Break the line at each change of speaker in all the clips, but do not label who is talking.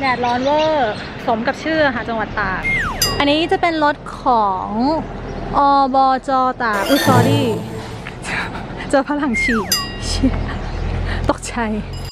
แดดร้อนเวอร์สมกับชื่อค่ะจังหวัดตากอันนี้จะเป็นรถของอบจ.ตากสอรี่เจอพลังฉีดตกใจ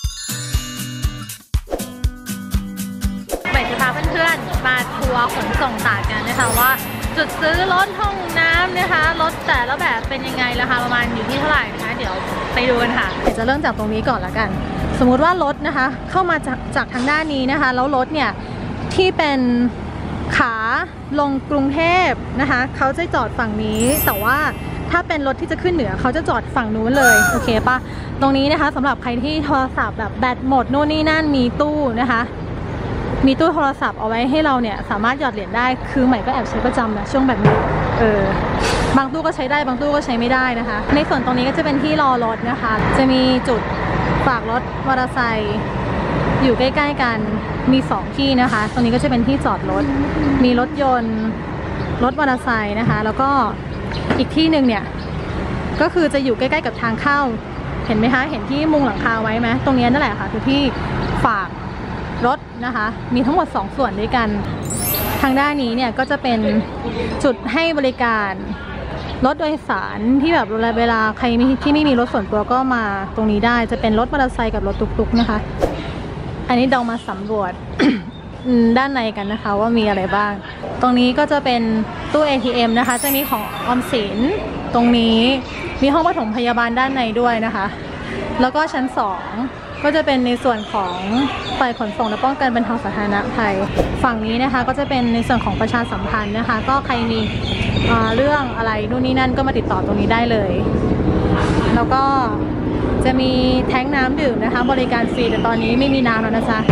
ใหม่จะพาเพื่อนๆมาทัวร์ขนส่งตากกันนะคะว่าจุดซื้อรถห้องน้ำนะคะรถแต่ละแบบเป็นยังไงราคาประมาณอยู่ที่เท่าไหร่นะคะเดี๋ยวไปดูกันค่ะเดี๋ยวจะเริ่มจากตรงนี้ก่อนละกันสมมุติว่ารถนะคะเข้ามาจากทางด้านนี้นะคะแล้วรถเนี่ยที่เป็นขาลงกรุงเทพนะคะเขาจะจอดฝั่งนี้แต่ว่าถ้าเป็นรถที่จะขึ้นเหนือเขาจะจอดฝั่งนู้นเลยโอเคปะตรงนี้นะคะสำหรับใครที่โทรศัพท์แบบแบตหมดโน่นนี่นั่นมีตู้นะคะมีตู้โทรศัพท์เอาไว้ให้เราเนี่ยสามารถหยอดเหรียญได้คือใหม่ก็แอบใช้ประจำนะช่วงแบบนี้บางตู้ก็ใช้ได้บางตู้ก็ใช้ไม่ได้นะคะในส่วนตรงนี้ก็จะเป็นที่รอรถนะคะจะมีจุดฝากรถมอเตอร์ไซค์อยู่ใกล้ๆกันมี2ที่นะคะตรงนี้ก็จะเป็นที่จอดรถมีรถยนต์รถมอเตอร์ไซค์นะคะแล้วก็อีกที่หนึ่งเนี่ยก็คือจะอยู่ใกล้ๆกับทางเข้าเห็นไหมคะเห็นที่มุงหลังคาไว้ไหมตรงนี้นั่นแหละค่ะคือที่ฝากรถนะคะมีทั้งหมด2ส่วนด้วยกันทางด้านนี้เนี่ยก็จะเป็นจุดให้บริการรถโดยสารที่แบบเวลาใครที่ไม่มีรถส่วนตัวก็มาตรงนี้ได้จะเป็นรถมอเตอร์ไซค์กับรถตุ๊กๆนะคะอันนี้เรามาสำรวจ ด้านในกันนะคะว่ามีอะไรบ้างตรงนี้ก็จะเป็นตู้ ATM นะคะจะมีของออมสินตรงนี้มีห้องปฐมพยาบาลด้านในด้วยนะคะแล้วก็ชั้น2ก็จะเป็นในส่วนของฝ่ายขนส่งและป้องกันบรรเทาสาธารณภัยฝั่งนี้นะคะก็จะเป็นในส่วนของประชาสัมพันธ์นะคะก็ใครมีเรื่องอะไรนู่นนี่นั่นก็มาติดต่อตรงนี้ได้เลยแล้วก็จะมีแท้งน้ำดื่มนะคะบริการฟรีแต่ตอนนี้ไม่มีน้ำแล้วนะจ๊ะ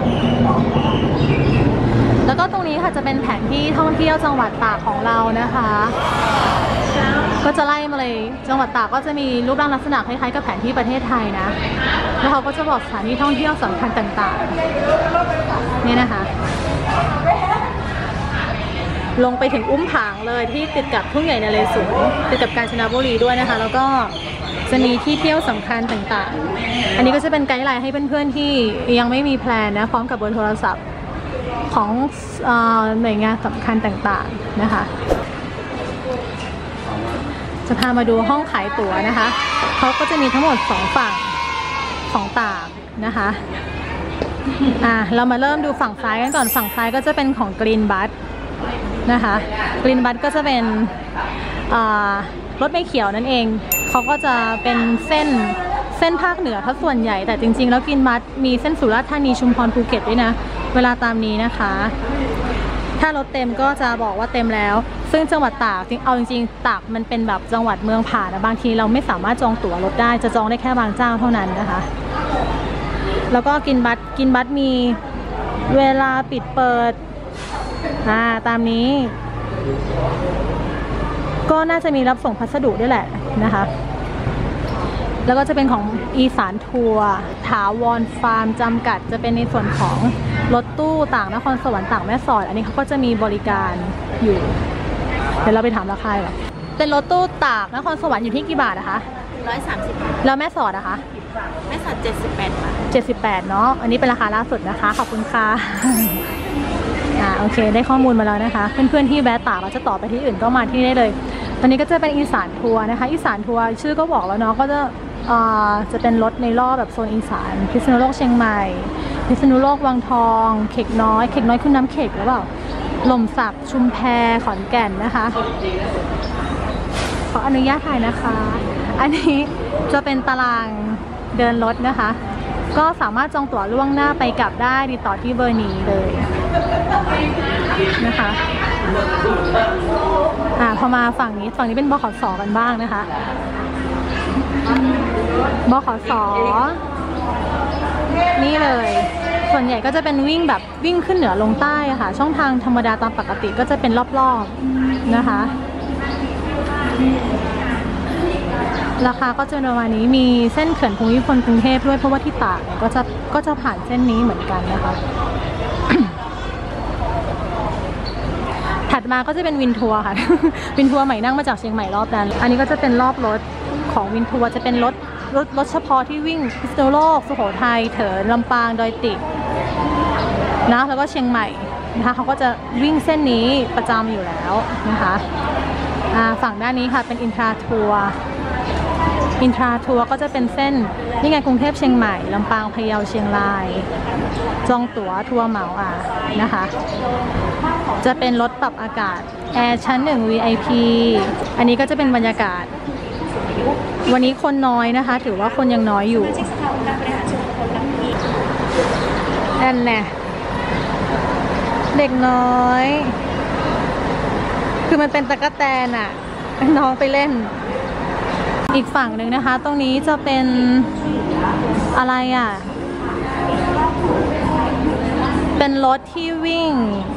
แล้วก็ตรงนี้ค่ะจะเป็นแผนที่ท่องเที่ยวจังหวัดตากของเรานะคะก็จะไล่มาเลยจังหวัดตากก็จะมีรูปร่างลักษณะคล้ายๆกับแผนที่ประเทศไทยนะแล้วเขาก็จะบอกสถานที่ท่องเที่ยวสำคัญต่างๆนี่นะคะลงไปถึงอุ้มผางเลยที่ติดกับทุ่งใหญ่นเรศวรติดกับกาญจนบุรีด้วยนะคะแล้วก็จะมีที่เที่ยวสำคัญต่างๆอันนี้ก็จะเป็นไกด์ไลน์ให้เพื่อนๆที่ยังไม่มีแพลนนะพร้อมกับเบอร์โทรศัพท์ของหน่วยงานสำคัญต่างๆนะคะจะพามาดูห้องขายตั๋วนะคะเขาก็จะมีทั้งหมด2ฝั่งของตากนะคะเรามาเริ่มดูฝั่งซ้ายกันก่อนฝั่งซ้ายก็จะเป็นของกรีนบัสนะคะกรีนบัสก็จะเป็นรถไม่เขียวนั่นเองเขาก็จะเป็นเส้นภาคเหนือถ้าส่วนใหญ่แต่จริงๆแล้วกรีนบัสมีเส้นสุราษฎร์ธานีชุมพรภูเก็ตด้วยนะเวลาตามนี้นะคะถ้ารถเต็มก็จะบอกว่าเต็มแล้วซึ่งจังหวัดตากเอาจริงๆตากมันเป็นแบบจังหวัดเมืองผ่านนะบางทีเราไม่สามารถจองตั๋วรถได้จะจองได้แค่บางเจ้าเท่านั้นนะคะแล้วก็กินบัสมีเวลาปิดเปิดตามนี้ก็น่าจะมีรับส่งพัสดุด้วยแหละนะคะแล้วก็จะเป็นของอีสานทัวร์ถาวรฟาร์มจำกัดจะเป็นในส่วนของรถตู้ต่างนครสวรรค์ต่างแม่สอดอันนี้เขาก็จะมีบริการอยู่เดี๋ยวเราไปถามราคาหรอเป็นรถตู้ตากนครสวรรค์อยู่ที่กี่บาทนะคะ130แล้วแม่สอดนะคะ
แม่สอด78ค่ะ
78เนาะอันนี้เป็นราคาล่าสุดนะคะขอบคุณค่ะโอเคได้ข้อมูลมาแล้วนะคะเพื่อนๆที่แวะตากเราจะต่อไปที่อื่นก็มาที่นี่ได้เลยตอนนี้ก็จะเป็นอีสานทัวร์นะคะอีสานทัวร์ชื่อก็บอกแล้วเนาะก็จะเป็นรถในรอบแบบโซนอีสานพิษณุโลกเชียงใหม่พิษณุโลกวังทองเขกน้อยคือน้ำเขกหรือเปล่าหล่มสักชุมแพขอนแก่นนะคะขออนุญาตถ่ายนะคะอันนี้จะเป็นตารางเดินรถนะคะก็สามารถจองตั๋วล่วงหน้าไปกลับได้ติดต่อที่เบอร์นี้เลยนะคะพอมาฝั่งนี้เป็นบขส.กันบ้างนะคะบขส.นี่เลยส่วนใหญ่ก็จะเป็นวิ่งขึ้นเหนือลงใต้ค่ะช่องทางธรรมดาตามปกติก็จะเป็นรอบๆนะคะราคาก็จะประมาณนี้มีเส้นเขื่อนภูมิพลกรุงเทพด้วยเพราะว่าที่ตากก็จะผ่านเส้นนี้เหมือนกันนะคะ ถัดมาก็จะเป็นวินทัวร์ค่ะ วินทัวร์ใหม่นั่งมาจากเชียงใหม่รอบนั้นอันนี้ก็จะเป็นรอบรถของวินทัวร์จะเป็นรถเฉพาะที่วิ่งพิษณุโลกสุโขทัยเถินลำปางดอยตินะแล้วก็เชียงใหม่นะคะเขาก็จะวิ่งเส้นนี้ประจำอยู่แล้วนะคะฝั่งด้านนี้ค่ะเป็นอินทราทัวร์ก็จะเป็นเส้นนี่ไงกรุงเทพเชียงใหม่ลำปางพะเยาเชียงรายจองตั๋วทัวร์เหมานะคะจะเป็นรถปรับอากาศแอร์ชั้น1 VIP อันนี้ก็จะเป็นบรรยากาศวันนี้คนน้อยนะคะถือว่าคนยังน้อยอยู่นั่นแหละเด็กน้อยคือมันเป็นตะกั่วแตนอะน้องไปเล่นอีกฝั่งหนึ่งนะคะตรงนี้จะเป็นอะไรอ่ะเป็นรถที่วิ่ง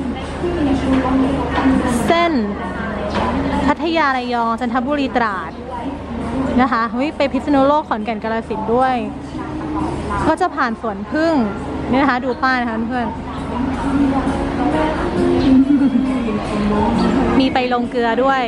เส้นพัทยาระยองจันทบุรีตราดนะคะไปพิษณุโลกขอนแก่นกาฬสินธุ์ด้วยก็จะผ่านสวนพึ่งนี่นะคะดูป้ายนะคะเพื่อนมีไปลงเกลือด้วย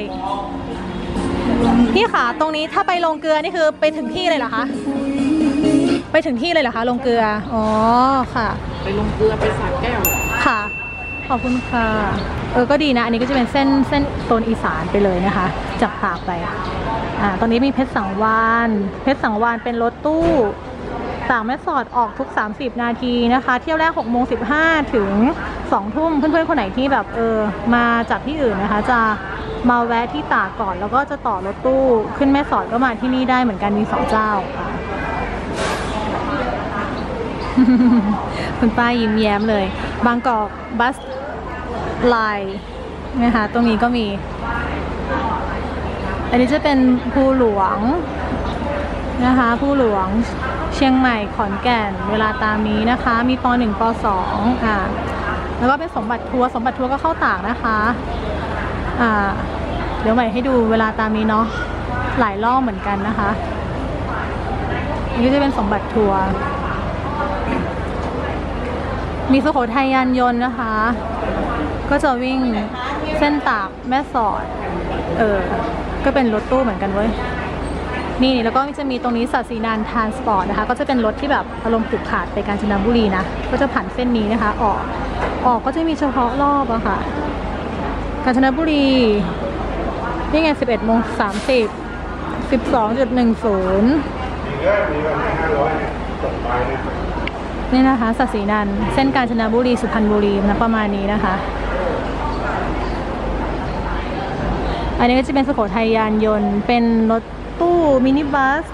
พี่คะตรงนี้ถ้าไปลงเกลือนี่คือไปถึงที่เลยเหรอคะไปถึงที่เลยเหรอคะลงเกลืออ๋อค่ะ
ไปลงเกลือไปสระแก้ว
ค่ะขอบคุณค่ะก็ดีนะอันนี้ก็จะเป็นเส้นโซนอีสานไปเลยนะคะจากภาคไปตอนนี้มีเพชรสังวาลเป็นรถตู้จากแม่สอดออกทุก30นาทีนะคะเที่ยวแรก6:15ถึง2 ทุ่มเพื่อนๆคนไหนที่แบบมาจากที่อื่นนะคะจะมาแวะที่ตากก่อนแล้วก็จะต่อรถตู้ขึ้นแม่สอดก็มาที่นี่ได้เหมือนกันมี2 เจ้าค่ะ คุณป้ายิ้มแย้มเลยบางกอกบัสไลน์นะคะตรงนี้ก็มีอันนี้จะเป็นภูหลวงนะคะภูหลวงเชียงใหม่ขอนแก่นเวลาตามนี้นะคะมีป.1 ป.2 แล้วก็เป็นสมบัติทัวร์ก็เข้าตากนะคะเดี๋ยวใหม่ให้ดูเวลาตามนี้เนาะหลายรอบเหมือนกันนะคะนี่ก็จะเป็นสมบัติทัวร์มีสุโขทัยยานยนต์นะคะก็จะวิ่งเส้นตากแม่สอดก็เป็นรถตู้เหมือนกันเว้ยนี่แล้วก็จะมีตรงนี้สัตย์ศรีนานทรานสปอร์ตนะคะก็จะเป็นรถที่แบบอารมณ์ผูกขาดไปกาญจนบุรีนะก็จะผ่านเส้นนี้นะคะออกก็จะมีเฉพาะรอบอะค่ะกาญจนบุรีนี่ไง 11:30 12.10 นี่นะคะสัตย์ศรีนานเส้นกาญจนบุรีสุพรรณบุรีนะประมาณนี้นะคะอันนี้ก็จะเป็นสุโขทัยยานยนต์เป็นรถตู้มินิบัส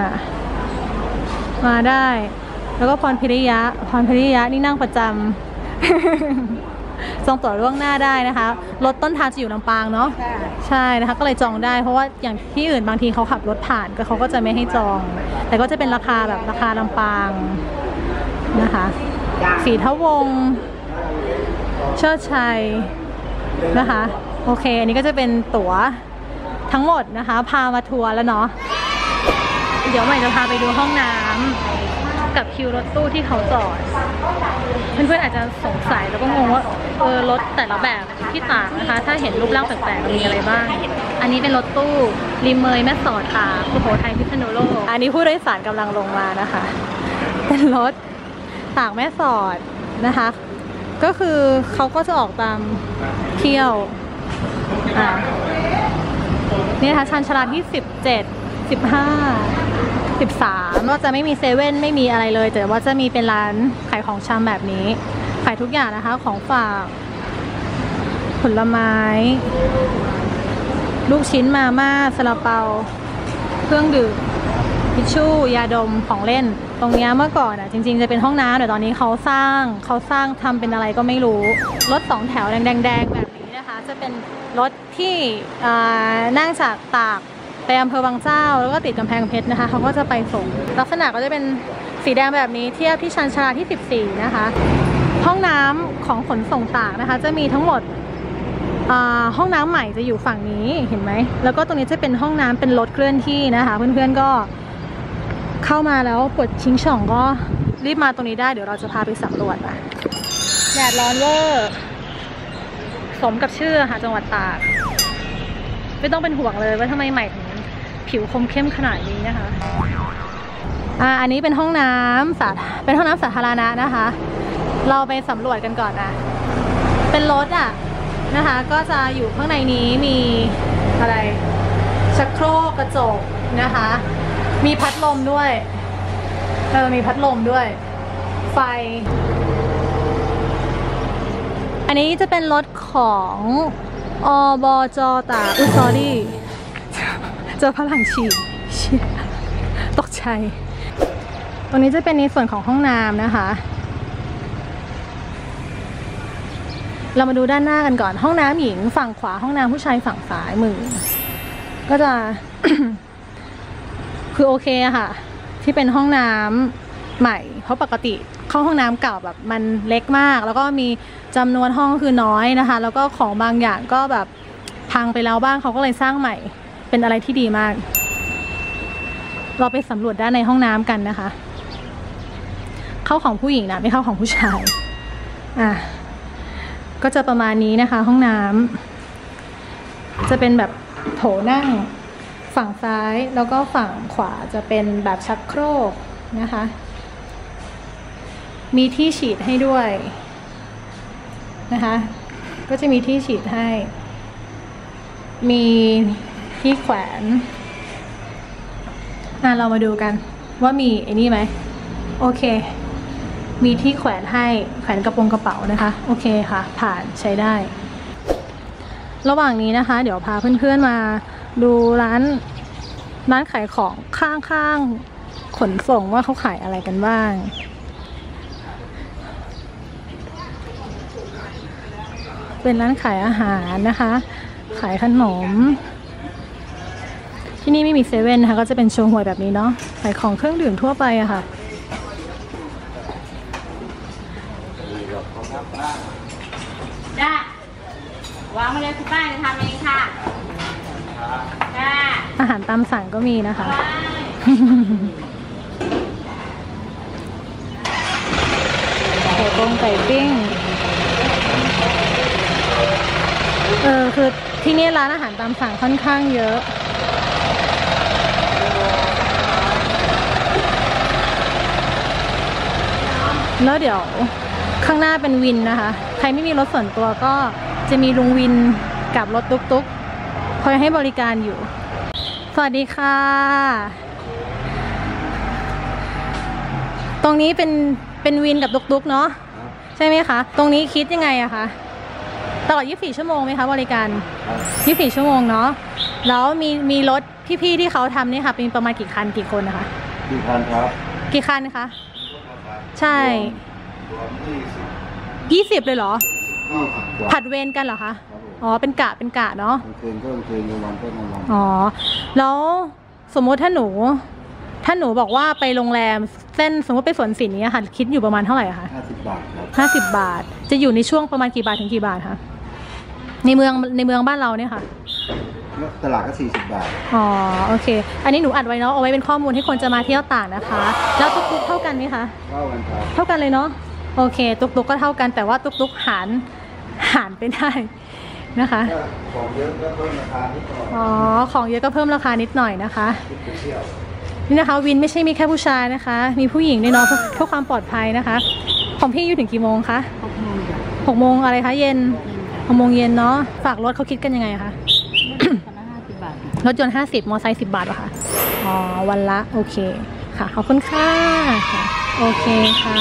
มาได้แล้วก็พรพิริยะนี่นั่งประจำจองตั๋วล่วงหน้าได้นะคะรถต้นทางจะอยู่ลำปางเนาะใช่นะคะก็เลยจองได้เพราะว่าอย่างที่อื่นบางทีเขาขับรถผ่านก็เขาก็จะไม่ให้จองแต่ก็จะเป็นราคาแบบราคาลำปางนะคะสีทวงศ์เชิดชัยนะคะโอเคอันนี้ก็จะเป็นตั๋วทั้งหมดนะคะพามาทัวร์แล้วเนาะเดี๋ยวใหม่จะพาไปดูห้องน้ำกับคิวรถตู้ที่เขาจอดเพื่อนๆอาจจะสงสัยแล้วก็งงว่ารถแต่ละแบบที่ต่างนะคะถ้าเห็นรูปร่างแปลกๆมีอะไรบ้างอันนี้เป็นรถตู้ริมเมยแม่สอดค่ะสุโขทัยพิษณุโลกอันนี้ผู้โดยสารกำลังลงมานะคะเป็นรถตากแม่สอดนะคะก็คือเขาก็จะออกตามเที่ยวนี่นะคะชานชาลาที่17 15 13ก็จะไม่มีเซเว่นไม่มีอะไรเลยแต่ว่าจะมีเป็นร้านขายของชำแบบนี้ขายทุกอย่างนะคะของฝากผลไม้ลูกชิ้นมาม่าซาลาเปาเครื่องดื่มทิชชู่ยาดมของเล่นตรงนี้เมื่อก่อนจริงๆจะเป็นห้องน้ำแต่ตอนนี้เขาสร้างทำเป็นอะไรก็ไม่รู้รถ2 แถวแดงๆแบบนี้นะคะจะเป็นรถที่นั่งจากตากไปอำเภอบางเจ้าแล้วก็ติดกำแพงเพชรนะคะเขาก็จะไปส่งลักษณะก็จะเป็นสีแดงแบบนี้เทียบที่ชานชาลาที่14นะคะห้องน้ำของขนส่งตากนะคะจะมีทั้งหมดห้องน้ำใหม่จะอยู่ฝั่งนี้เห็นไหมแล้วก็ตรงนี้จะเป็นห้องน้ำเป็นรถเคลื่อนที่นะคะเพื่อนๆก็เข้ามาแล้วปวดชิงช่องก็รีบมาตรงนี้ได้เดี๋ยวเราจะพาไปสำรวจนะแดดร้อนเวอร์สมกับชื่อค่ะจังหวัดตากไม่ต้องเป็นห่วงเลยว่าทำไมใหม่ถึงผิวคมเข้มขนาดนี้นะคะอันนี้เป็นห้องน้ำสาธารณะนะคะเราไปสำรวจกันก่อนนะเป็นรถอ่ะนะคะก็จะอยู่ข้างในนี้มีอะไรชักโครกกระจกนะคะมีพัดลมด้วยมีพัดลมด้วยไฟอันนี้จะเป็นรถของอบจ.ตากซอรี่เจอฝรั่งฉี่ตกใจตรงนี้จะเป็นในส่วนของห้องน้ำนะคะเรามาดูด้านหน้ากันก่อนห้องน้ำหญิงฝั่งขวาห้องน้ำผู้ชายฝั่งซ้ายมือก็จะ คือโอเคอะค่ะที่เป็นห้องน้ำใหม่เพราะปกติเข้าห้องน้ำเก่าแบบมันเล็กมากแล้วก็มีจำนวนห้องคือน้อยนะคะแล้วก็ของบางอย่างก็แบบพังไปแล้วบ้างเขาก็เลยสร้างใหม่เป็นอะไรที่ดีมากเราไปสำรวจด้านในห้องน้ำกันนะคะเข้าของผู้หญิงนะไม่เข้าของผู้ชายก็จะประมาณนี้นะคะห้องน้ำจะเป็นแบบโถนั่งฝั่งซ้ายแล้วก็ฝั่งขวาจะเป็นแบบชักโครกนะคะมีที่ฉีดให้ด้วยนะคะก็จะมีที่ฉีดให้มีที่แขวนเรามาดูกันว่ามีไอ้นี่ไหมโอเคมีที่แขวนให้แขวนกระเป๋านะคะโอเคค่ะผ่านใช้ได้ระหว่างนี้นะคะเดี๋ยวพาเพื่อนๆมาดูร้านขายของข้างๆขนส่งว่าเขาขายอะไรกันบ้างเป็นร้านขายอาหารนะคะขายขนมที่นี่ไม่มีเซเว่นนะคะก็จะเป็นโชว์หวยแบบนี้เนาะขายของเครื่องดื่มทั่วไปอะค่ะ
ได้วางมาเลยคุณป้าจะทำเองค่ะได้
อาหารตามสั่งก็มีนะคะไก่ต้มไก่ปิ้งคือที่นี่ร้านอาหารตามสั่งค่อนข้างเยอะแล้วเดี๋ยวข้างหน้าเป็นวินนะคะใครไม่มีรถส่วนตัวก็จะมีลุงวินกับรถตุ๊กๆคอยให้บริการอยู่สวัสดีค่ะตรงนี้เป็นวินกับตุ๊กๆเนาะใช่ไหมคะตรงนี้คิดยังไงอะคะตลอด24ชั่วโมงไหมคะบริการ24ชั่วโมงเนาะแล้วมีรถพี่ๆที่เขาทำนี่ค่ะเป็นประมาณกี่คันกี่คนนะคะ
กี่คันครับ
กี่คันคะใช่20เลยเหรอผัดเวรกันเหรอคะอ๋อเป็นกะเนาะ
คืนก็คืนกลางวันก็กลางวัน
อ๋อแล้วสมมติถ้าหนูบอกว่าไปโรงแรมเส้นสมมติไปสวนสินนี้ค่ะคิดอยู่ประมาณเท่าไหร่คะ
50 บาทครับ
50 บาทจะอยู่ในช่วงประมาณกี่บาทถึงกี่บาทคะในเมืองบ้านเราเนี่ยค่ะ
ตลาดก็40 บาท
อ๋อโอเคอันนี้หนูอัดไว้เนาะเอาไว้เป็นข้อมูลให้คนจะมาเที่ยวต่างนะคะแล้วตุ๊กๆเท่ากันไหมคะ
เท่ากันครับ
เท่ากันเลยเนาะโอเคตุ๊กๆก็เท่ากันแต่ว่าตุ๊กๆหารไปได้นะคะ
ของเยอะก็เพิ่มราคานิดหน่อย
อ๋อของเยอะก็เพิ่มราคานิดหน่อยนะคะนี่นะคะวินไม่ใช่มีแค่ผู้ชายนะคะมีผู้หญิงด้วยเนาะเพื่อความปลอดภัยนะคะของพี่อยู่ถึงกี่โมงคะ6 โมงอะไรคะเย็น6 โมงเย็นเนาะฝากรถเขาคิดกันยังไงคะรถยนต์50มอเตอร์ไซค์10 บาทเหรอคะอ๋อวันละโอเคค่ะขอบคุณค่ะโอเคค่ะ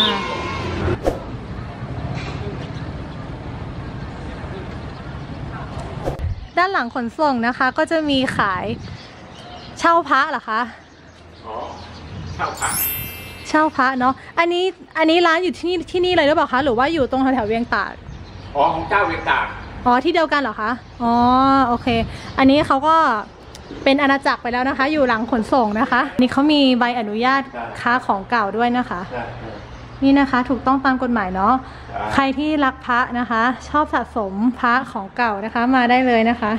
ด้านหลังขนส่งนะคะก็จะมีขายเช่าพระเหรอคะ
อ๋อเช่า
พระเนาะอันนี้ร้านอยู่ที่นี่เลยหรือเปล่าคะหรือว่าอยู่ตรงแถวเวียงตาก
อ๋อของเจ้าเวียงตาก
อ๋อที่เดียวกันเหรอคะอ๋อโอเคอันนี้เขาก็เป็นอาณาจักรไปแล้วนะคะอยู่หลังขนส่งนะคะนี่เขามีใบอนุญาตค้าของเก่าด้วยนะคะนี่นะคะถูกต้องตามกฎหมายเนาะใครที่รักพระนะคะชอบสะสมพระของเก่านะคะมาได้เลยนะคะ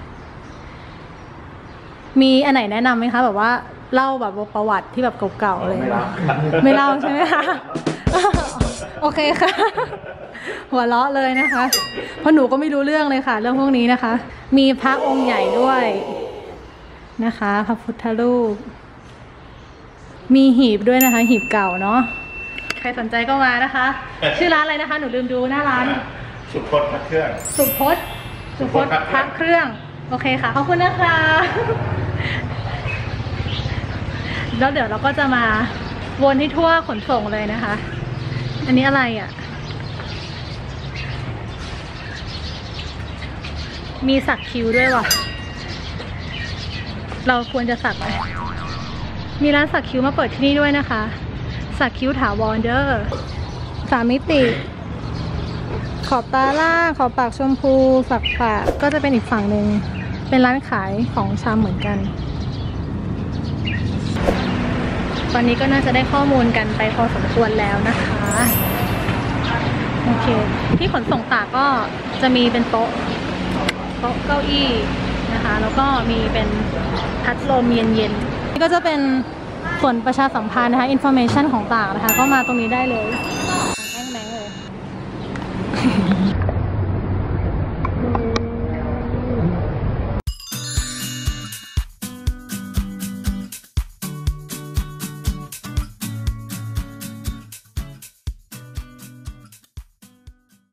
มีอันไหนแนะนำไหมคะแบบว่าเล่าแบบประวัติที่แบบเก่าๆเลยไม่เล่าใช่ไหมคะโอเคค่ะหัวเราะเลยนะคะเพราะหนูก็ไม่รู้เรื่องเลยค่ะเรื่องพวกนี้นะคะมีพระองค์ใหญ่ด้วยนะคะพระพุทธรูปมีหีบด้วยนะคะหีบเก่าเนาะใครรสนใจก็มานะคะ ชื่อร้านอะไรนะคะหนูลืมดูหน้าร้าน
สุพจน์พระเครื่อง
สุพจน์พระเครื่องโอเคค่ะขอบคุณนะคะแล้วเดี๋ยวเราก็จะมาวนให้ทั่วขนส่งเลยนะคะอันนี้อะไรอ่ะมีสักคิ้วด้วยว่ะเราควรจะสักไหมมีร้านสักคิ้วมาเปิดที่นี่ด้วยนะคะสักคิ้วถาวรเด้อ3 มิติขอบตาล่างขอบปากชมพูสักปากก็จะเป็นอีกฝั่งหนึ่งเป็นร้านขายของชำเหมือนกันตอนนี้ก็น่าจะได้ข้อมูลกันไปพอสมควรแล้วนะคะโอเคที่ขนส่งตากก็จะมีเป็นโต๊ะเก้าอี้นะคะแล้วก็มีเป็นพัดลมเย็นๆนี่ก็จะเป็นส่วนประชาสัมพันธ์นะคะ information ของตากนะคะก็มาตรงนี้ได้เลยแม่งเลย